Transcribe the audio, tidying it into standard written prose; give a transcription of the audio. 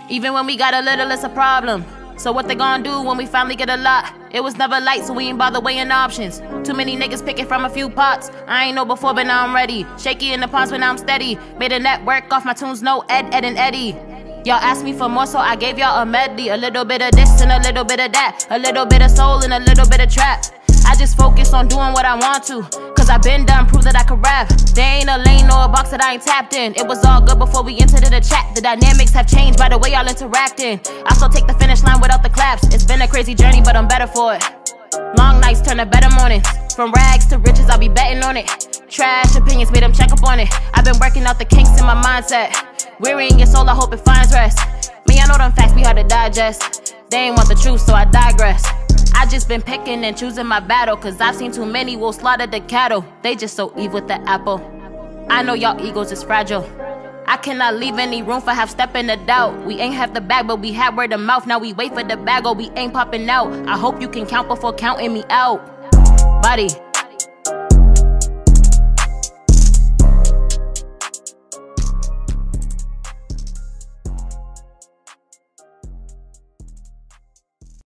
Even when we got a little, it's a problem. So what they gonna do when we finally get a lot? It was never light, so we ain't bother weighing options. Too many niggas picking from a few pots. I ain't know before, but now I'm ready. Shaky in the ponds, but now I'm steady. Made a network off my tunes, no Ed, and Eddie. Y'all asked me for more, so I gave y'all a medley. A little bit of this and a little bit of that. A little bit of soul and a little bit of trap. I just focus on doing what I want to, cause I been done, prove that I can rap. There ain't a lane or a box that I ain't tapped in. It was all good before we entered the chat. The dynamics have changed by the way y'all interacting. I still take the finish line without the claps. It's been a crazy journey, but I'm better for it. Long nights turn to better mornings. From rags to riches, I'll be betting on it. Trash opinions made them check up on it. I've been working out the kinks in my mindset. Wearying your soul, I hope it finds rest. Me, I know them facts be hard to digest. They ain't want the truth, so I digress. I just been picking and choosing my battle, cause I've seen too many will slaughter the cattle. They just so evil with the apple. I know y'all egos is fragile. I cannot leave any room for half step in the doubt. We ain't have the bag, but we had word of mouth. Now we wait for the bag or we ain't popping out. I hope you can count before counting me out. Body.